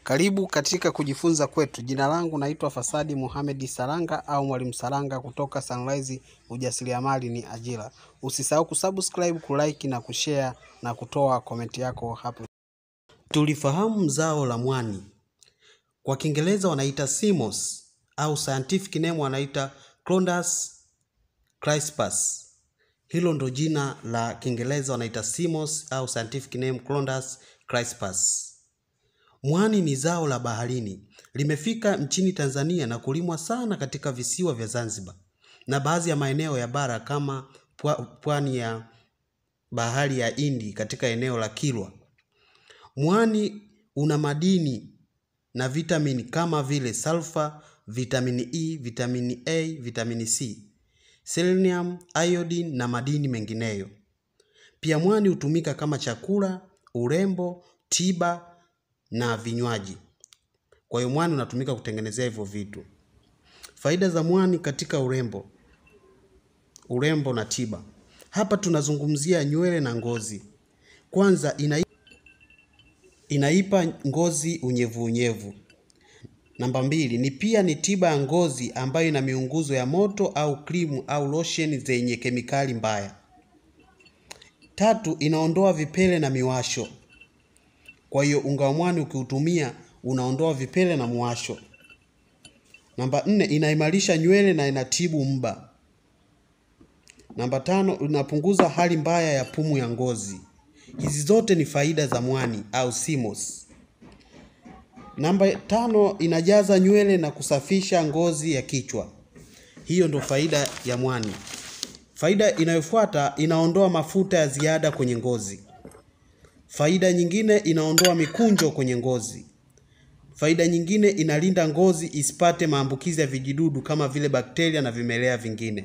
Karibu katika kujifunza kwetu. Jina langu naitwa Fasadi Mohamed Saranga au Mwalimu Saranga kutoka Sunrise Ujasiriamali ni Ajira. Usisahau kusubscribe, kulike na kushare na kutoa comment yako hapo. Tulifahamu zao la mwani. Kwa Kiingereza wanaita Simos au scientific name wanaita Clonus crispus. Hilo ndo jina la Kiingereza wanaita Simos au scientific name Clonus crispus. Mwani ni zao la baharini. Limefika nchini Tanzania na kulimwa sana katika visiwa vya Zanzibar na baadhi ya maeneo ya bara kama pwani ya bahari ya Hindi katika eneo la Kilwa. Mwani una madini na vitamini kama vile sulfur, vitamini E, vitamini A, vitamini C, selenium, iodine na madini mengineyo. Pia mwani hutumika kama chakula, urembo, tiba na vinywaji. Kwa hiyo mwani unatumika kutengenezea hivyo vitu. Faida za mwani katika urembo na tiba. Hapa tunazungumzia nywele na ngozi. Kwanza inaipa ngozi unyevu. Namba 2 ni tiba ya ngozi ambayo ina miunguzo ya moto au krimu au lotion zenye kemikali mbaya. 3 inaondoa vipele na miwasho. Kwa hiyo unga wa mwani ukiutumia unaondoa vipele na muwasho. Namba 4 inaimarisha nywele na inatibu mba. Namba 5 inapunguza hali mbaya ya pumu ya ngozi. Hizi zote ni faida za mwani au Simos. Namba 5 inajaza nywele na kusafisha ngozi ya kichwa. Hiyo ndo faida ya mwani. Faida inayofuata inaondoa mafuta ya ziada kwenye ngozi. Faida nyingine inaondoa mikunjo kwenye ngozi. Faida nyingine inalinda ngozi isipate maambukizi ya vijidudu kama vile bakteria na vimelea vingine.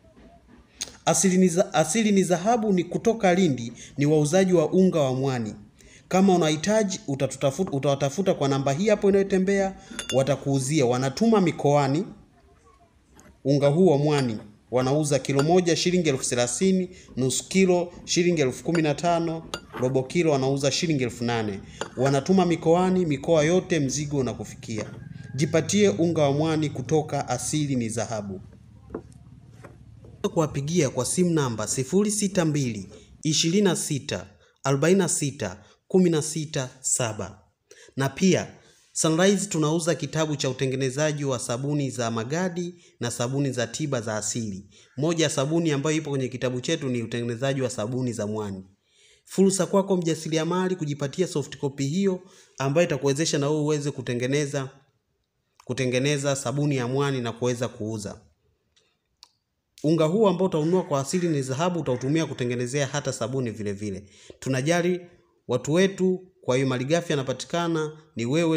Asili ni dhahabu ni kutoka Lindi, ni wauzaji wa unga wa mwani. Kama unahitaji utawatafuta kwa namba hii hapo inayotembea, watakuuzia. Wanatuma mikoani. Unga huu wa mwani wanauza kilo moja shilingi 30,000, nusu kilo shilingi 15,000, robo kilo wanauza shilingi 8,000. Wanatuma mikoani, mikoa yote mzigo unakufikia. Jipatie unga wa mwani kutoka Asili ni Dhahabu. Kuwapigia kwa simu namba 062 26 46 16 7. Na pia Sunrise tunauza kitabu cha utengenezaji wa sabuni za Magadi na sabuni za tiba za asili. Moja ya sabuni ambayo ipo kwenye kitabu chetu ni utengenezaji wa sabuni za mwani. Fursa kwako mjasiriamali kujipatia soft copy hiyo ambayo itakuwezesha na wewe uweze kutengeneza sabuni ya mwani na kuweza kuuza. Unga huu ambao utaunua kwa Asili ni Dhahabu utautumia kutengenezea hata sabuni vile vile. Tunajali watu wetu, kwa hiyo malighafi yanapatikana, ni wewe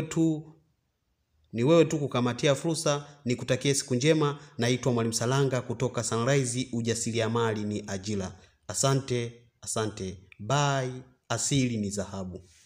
tu kukamatia fursa. Nikutakie siku njema. Naitwa Mwalimu Saranga kutoka Sunrise Ujasiriamali ni Ajira. Asante. Bye. Asili ni Dhahabu.